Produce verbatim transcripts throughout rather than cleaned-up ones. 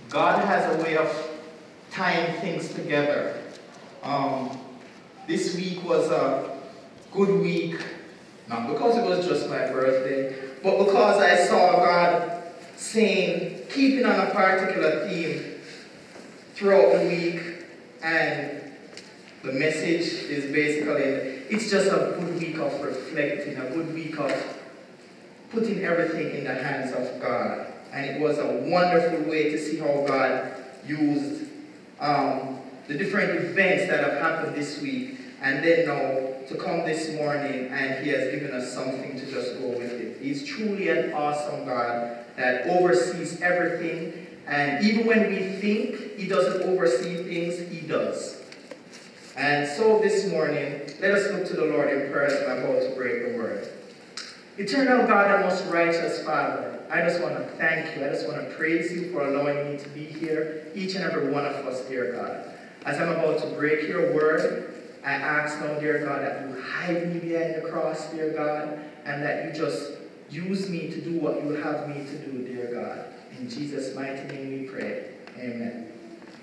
God has a way of tying things together. Um, this week was a good week, not because it was just my birthday, but because I saw God saying, keeping on a particular theme throughout the week, and the message is basically, it's just a good week of reflecting, a good week of putting everything in the hands of God. And it was a wonderful way to see how God used um, the different events that have happened this week, and then now to come this morning, and He has given us something to just go with it. He's truly an awesome God that oversees everything, and even when we think He doesn't oversee things, He does. And so this morning, let us look to the Lord in prayer as I'm about to break the word. Eternal God and most righteous Father, I just want to thank you. I just want to praise you for allowing me to be here, each and every one of us, dear God. As I'm about to break your word, I ask now, dear God, that you hide me behind the cross, dear God, and that you just use me to do what you have me to do, dear God. In Jesus' mighty name we pray. Amen.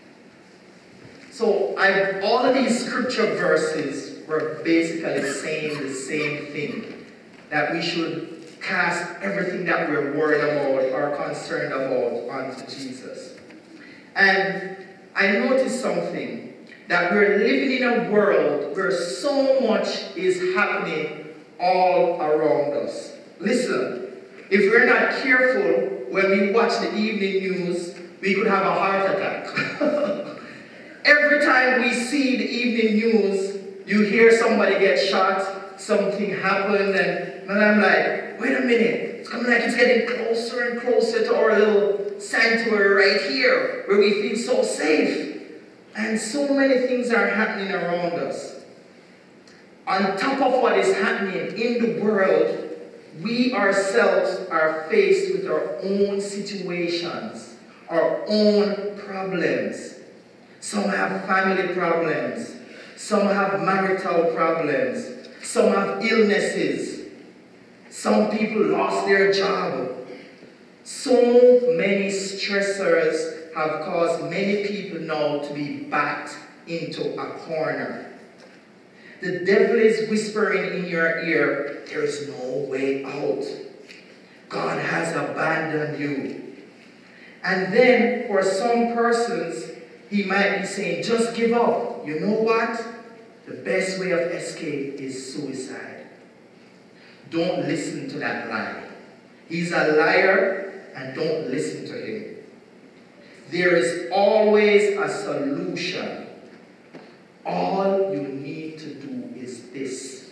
So I, all of these scripture verses were basically saying the same thing. That we should cast everything that we're worried about or concerned about onto Jesus. And I noticed something, that we're living in a world where so much is happening all around us. Listen, if we're not careful when we watch the evening news, we could have a heart attack. Every time we see the evening news, you hear somebody get shot, something happened, and And I'm like, wait a minute, it's coming like it's getting closer and closer to our little sanctuary right here, where we feel so safe. And so many things are happening around us. On top of what is happening in the world, we ourselves are faced with our own situations, our own problems. Some have family problems. Some have marital problems. Some have illnesses. Some people lost their job. So many stressors have caused many people now to be backed into a corner. The devil is whispering in your ear, there is no way out. God has abandoned you. And then for some persons, he might be saying, just give up. You know what? The best way of escape is suicide. Don't listen to that lie. He's a liar, and don't listen to him. There is always a solution. All you need to do is this.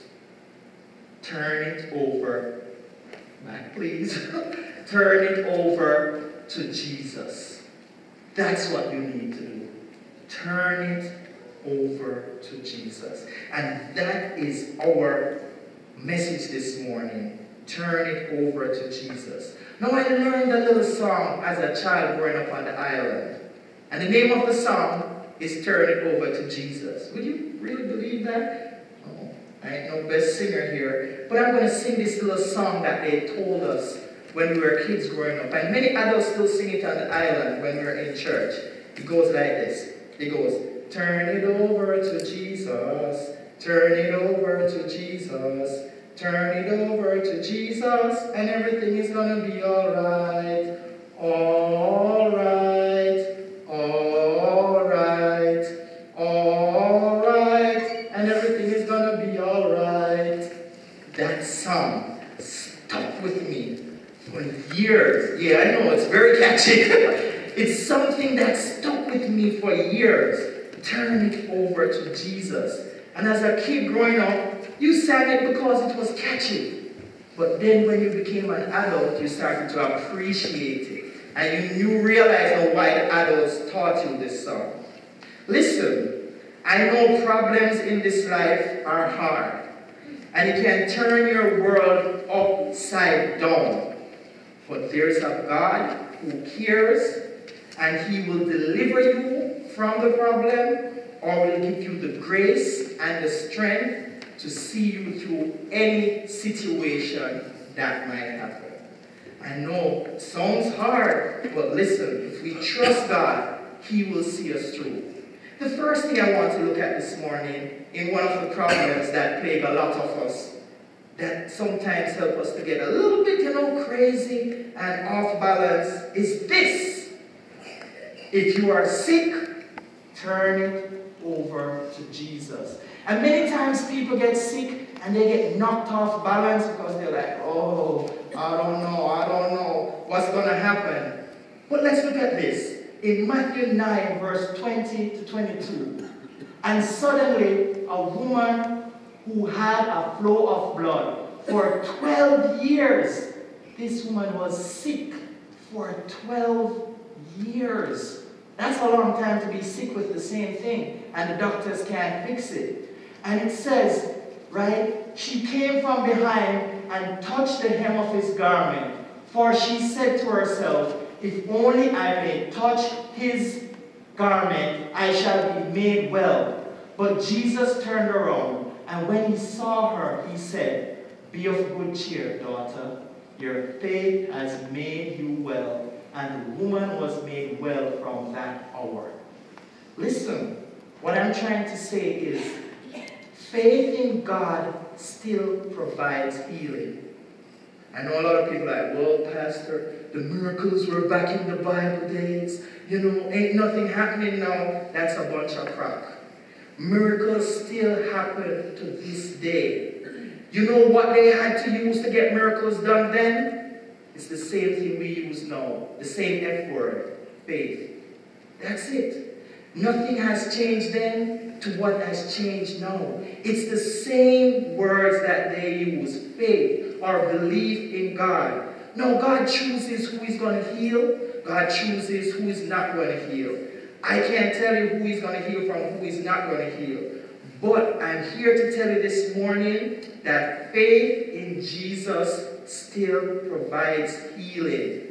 Turn it over. Back, please. Turn it over to Jesus. That's what you need to do. Turn it over to Jesus. And that is our message this morning. Turn it over to Jesus. Now, I learned a little song as a child growing up on the island. And the name of the song is Turn It Over to Jesus. Would you really believe that? Oh, I ain't no best singer here. But I'm going to sing this little song that they told us when we were kids growing up. And many adults still sing it on the island when we're in church. It goes like this. It goes, turn it over to Jesus. Turn it over to Jesus. Turn it over to Jesus, and everything is going to be all right. All right. All right. All right. And everything is going to be all right. That song stuck with me for years. Yeah, I know, it's very catchy. It's something that stuck with me for years. Turn it over to Jesus. And as a kid growing up, you sang it because it was catchy. But then when you became an adult, you started to appreciate it. And you, you realized why the adults taught you this song. Listen, I know problems in this life are hard. And it can turn your world upside down. But there's a God who cares, and He will deliver you from the problem, or will give you the grace and the strength to see you through any situation that might happen. I know it sounds hard, but listen, if we trust God, He will see us through. The first thing I want to look at this morning, in one of the problems that plague a lot of us, that sometimes help us to get a little bit, you know, crazy and off balance, is this. If you are sick, turn it over to Jesus. And many times people get sick and they get knocked off balance because they're like, oh, I don't know, I don't know what's going to happen. But let's look at this. In Matthew nine, verse twenty to twenty-two. And suddenly a woman who had a flow of blood for twelve years. This woman was sick for twelve years. That's a long time to be sick with the same thing, and the doctors can't fix it. And it says, right, she came from behind and touched the hem of his garment, for she said to herself, if only I may touch his garment, I shall be made well. But Jesus turned around, and when he saw her, he said, be of good cheer, daughter. Your faith has made you well. And the woman was made well from that hour. Listen, what I'm trying to say is, faith in God still provides healing. I know a lot of people are like, well, Pastor, the miracles were back in the Bible days. You know, ain't nothing happening now. That's a bunch of crap. Miracles still happen to this day. You know what they had to use to get miracles done then? It's the same thing we use now. The same F word, faith. That's it. Nothing has changed then to what has changed now. It's the same words that they use, faith or belief in God. No, God chooses who He's going to heal. God chooses who is not going to heal. I can't tell you who He's going to heal from who He's not going to heal. But I'm here to tell you this morning that faith in Jesus still provides healing.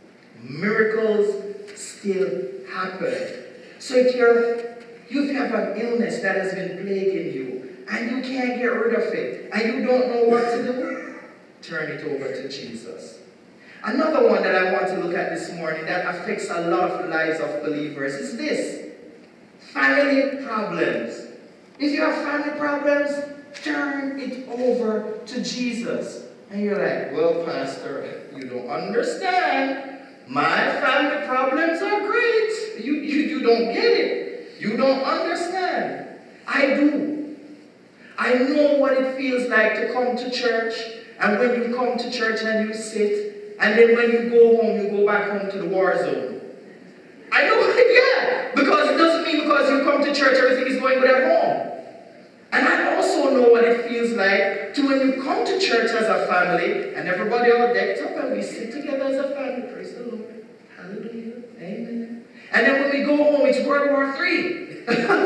Miracles still happen. So if you're, if you have an illness that has been plaguing you, and you can't get rid of it, and you don't know what to do, turn it over to Jesus. Another one that I want to look at this morning that affects a lot of lives of believers is this. Family problems. If you have family problems, turn it over to Jesus. And you're like, well, Pastor, you don't understand. My family problems are great. You, you, you don't get it. You don't understand. I do. I know what it feels like to come to church. And when you come to church and you sit, and then when you go home, you go back home to the war zone. I know it, yeah. Because it doesn't mean because you come to church, everything is going good at home. And I also know what it feels like to when you come to church as a family and everybody all decked up and we sit together as a family. Praise the Lord. Hallelujah. Amen. And then when we go home, it's World War Three.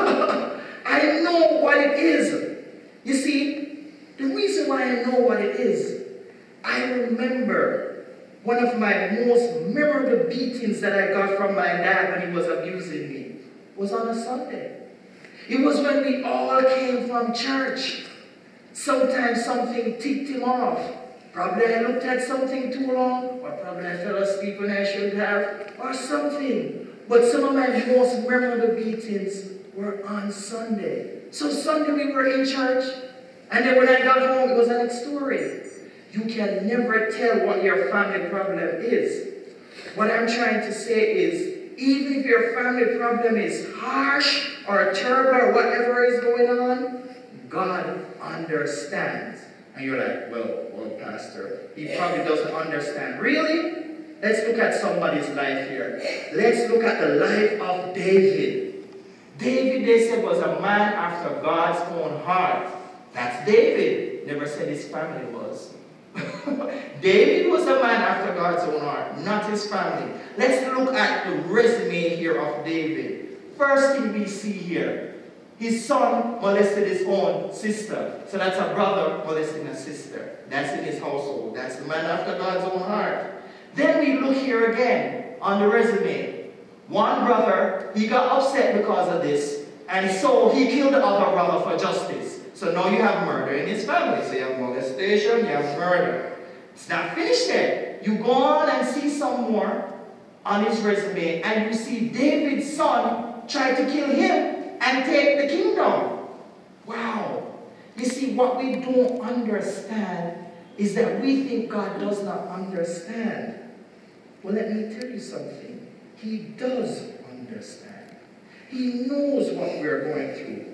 I know what it is. You see, the reason why I know what it is, I remember one of my most memorable beatings that I got from my dad when he was abusing me was on a Sunday. It was when we all came from church. Sometimes something ticked him off. Probably I looked at something too long, or probably I fell asleep when I shouldn't have, or something. But some of my most memorable beatings were on Sunday. So Sunday we were in church, and then when I got home, it was another story. You can never tell what your family problem is. What I'm trying to say is, even if your family problem is harsh or terrible or whatever is going on, God understands. And you're like, well, well, Pastor, he probably doesn't understand. Really? Let's look at somebody's life here. Let's look at the life of David. David, they said, was a man after God's own heart. That's David. Never said his family was. David was a man after God's own heart, not his family. Let's look at the resume here of David. First thing we see here, his son molested his own sister. So that's a brother molesting a sister. That's in his household. That's the man after God's own heart. Then we look here again on the resume. One brother, he got upset because of this, and so he killed the other brother for justice. So now you have murder in his family. So you have molestation, you have murder. It's not finished yet. you go on and see some more on his resume, and you see David's son try to kill him and take the kingdom. Wow. You see, what we don't understand is that we think God does not understand. Well, let me tell you something. He does understand. He knows what we're going through.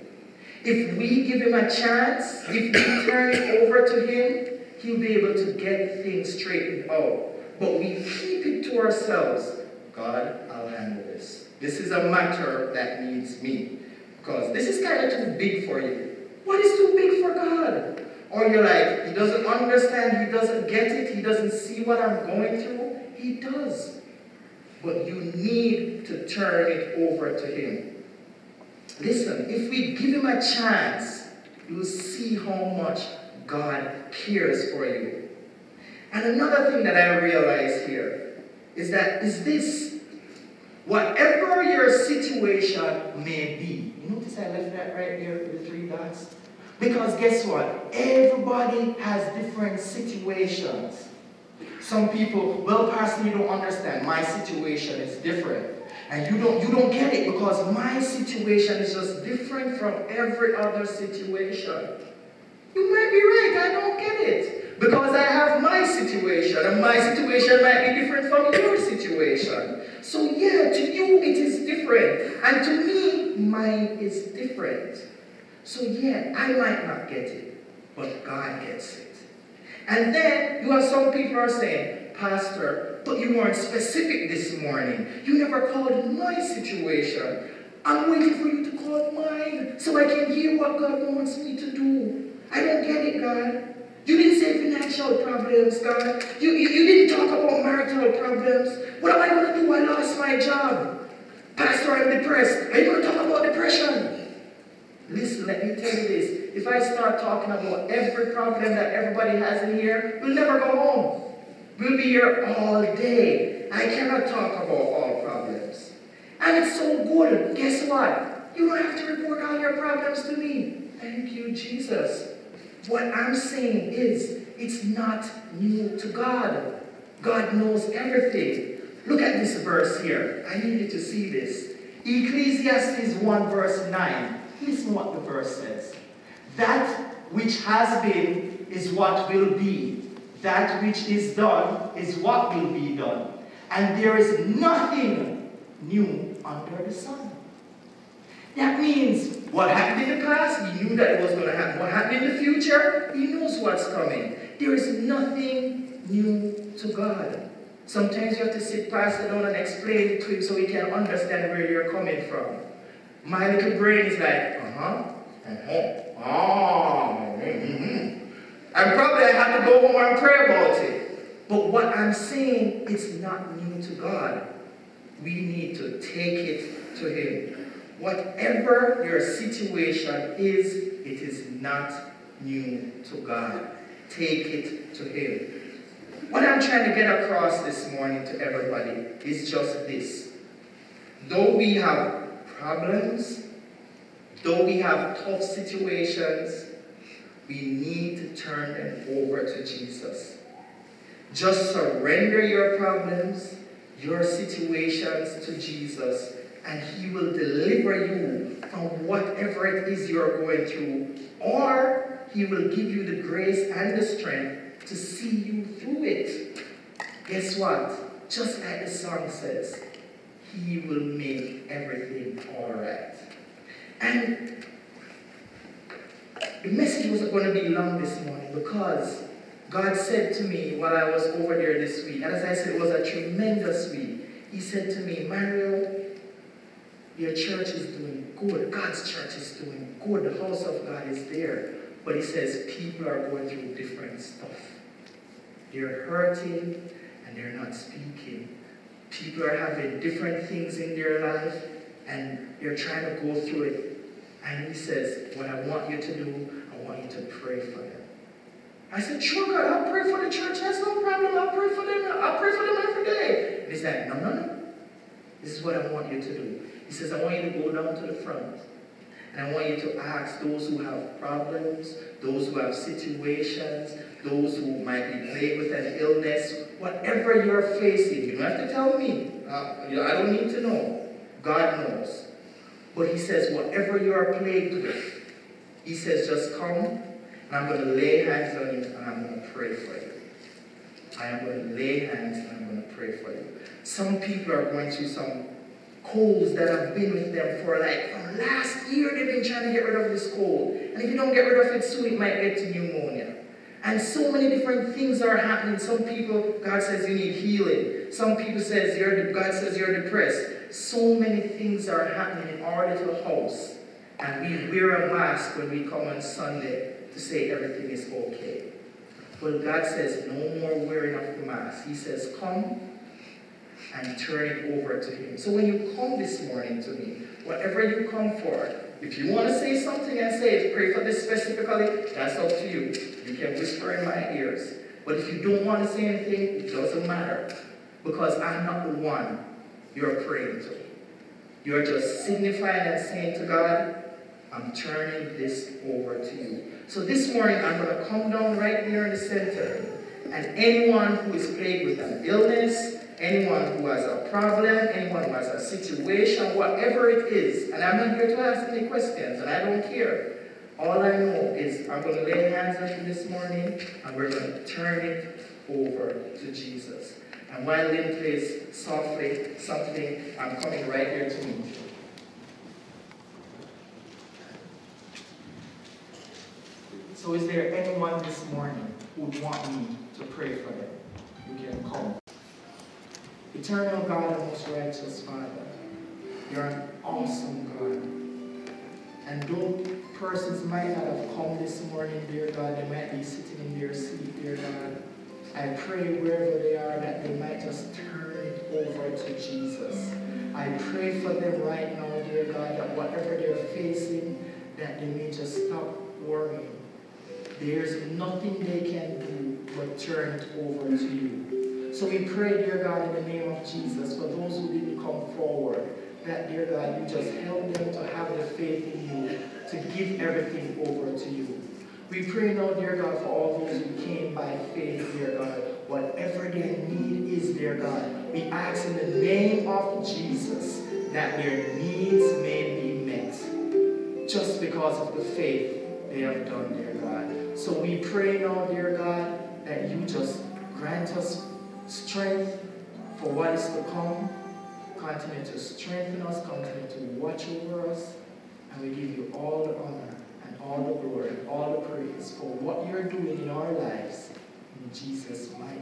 If we give him a chance, if we turn it over to him, he'll be able to get things straightened out. But we keep it to ourselves. God, I'll handle this. This is a matter that needs me. Because this is kind of too big for you. What is too big for God? Or you're like, he doesn't understand, he doesn't get it, he doesn't see what I'm going through. He does. But you need to turn it over to him. Listen, if we give him a chance, you'll see how much God cares for you. And another thing that I realize here is that is this: whatever your situation may be. You notice I left that right there with the three dots? Because guess what? Everybody has different situations. Some people, well, Pastor, you don't understand. My situation is different. And you don't, you don't get it because my situation is just different from every other situation. You might be right, I don't get it. Because I have my situation, and my situation might be different from your situation. So yeah, to you it is different. And to me, mine is different. So yeah, I might not get it, but God gets it. And then you have some people who are saying, Pastor, but you weren't specific this morning. You never called my situation. I'm waiting for you to call mine so I can hear what God wants me to do. I don't get it, God. You didn't say financial problems, God. You, you, you didn't talk about marital problems. What am I going to do? I lost my job. Pastor, I'm depressed. Are you going to talk about depression? Listen, let me tell you this. If I start talking about every problem that everybody has in here, we'll never go home. We'll be here all day. I cannot talk about all problems. And it's so good. Guess what? You don't have to report all your problems to me. Thank you, Jesus. What I'm saying is, it's not new to God. God knows everything. Look at this verse here. I need you to see this. Ecclesiastes one verse nine. Listen what the verse says. That which has been is what will be. That which is done is what will be done. And there is nothing new under the sun. That means what happened in the past, he knew that it was going to happen. What happened in the future, he knows what's coming. There is nothing new to God. Sometimes you have to sit Pastor down and explain it to him so he can understand where you're coming from. My little brain is like, uh-huh, uh-huh, oh, mm-hmm. And probably I have to go home and pray about it. But what I'm saying, it's not new to God. We need to take it to him. Whatever your situation is, it is not new to God. Take it to him. What I'm trying to get across this morning to everybody is just this. Though we have problems, though we have tough situations, we need to turn them over to Jesus. Just surrender your problems, your situations to Jesus, and he will deliver you from whatever it is you're going through, or he will give you the grace and the strength to see you through it. Guess what? Just like the song says, he will make everything all right. And the message wasn't going to be long this morning because God said to me while I was over there this week, and as I said, it was a tremendous week. He said to me, Mario, your church is doing good. God's church is doing good. The house of God is there. But he says people are going through different stuff. They're hurting and they're not speaking. People are having different things in their life and they're trying to go through it. And he says, what I want you to do, I want you to pray for them. I said, sure, God, I'll pray for the church. That's no problem. I'll pray for them. I'll pray for them every day. And he's like, no, no, no. This is what I want you to do. He says, I want you to go down to the front. And I want you to ask those who have problems, those who have situations, those who might be plagued with an illness, whatever you're facing. You don't have to tell me. Uh, I don't need to know. God knows. But he says, whatever you are plagued with, he says, just come, and I'm going to lay hands on you, and I'm going to pray for you. I am going to lay hands, and I'm going to pray for you. Some people are going through some colds that have been with them for like, from last year they've been trying to get rid of this cold. And if you don't get rid of it soon, it might get to pneumonia. And so many different things are happening. Some people, God says you need healing. Some people says you're, God says you're depressed. So many things are happening in our little house. And we wear a mask when we come on Sunday to say everything is okay. But God says no more wearing of the mask. He says come and turn it over to him. So when you come this morning to me, whatever you come for, if you want to say something and say it, pray for this specifically, that's up to you. You can whisper in my ears. But if you don't want to say anything, it doesn't matter. Because I'm not the one you're praying to. You're just signifying and saying to God, I'm turning this over to you. So this morning, I'm going to come down right there in the center. And anyone who is plagued with an illness, anyone who has a problem, anyone who has a situation, whatever it is, and I'm not here to ask any questions, and I don't care. All I know is I'm going to lay hands on you this morning, and we're going to turn it over to Jesus. And while Lynn plays softly something, I'm coming right here to meet you. So is there anyone this morning who would want me to pray for them? You can come. Eternal God and most righteous Father, you're an awesome God. And though persons might not have come this morning, dear God, they might be sitting in their seat, dear God. I pray wherever they are that they might just turn it over to Jesus. I pray for them right now, dear God, that whatever they're facing, that they may just stop worrying. There's nothing they can do but turn it over to you. So we pray, dear God, in the name of Jesus, for those who didn't come forward, that, dear God, you just help them to have the faith in you, to give everything over to you. We pray now, dear God, for all those who came by faith, dear God, whatever their need is, dear God, we ask in the name of Jesus that their needs may be met, just because of the faith they have done, dear God. So we pray now, dear God, that you just grant us strength for what is to come. Continue to strengthen us, continue to watch over us, and we give you all the honor and all the glory, all the praise for what you're doing in our lives. In Jesus' mighty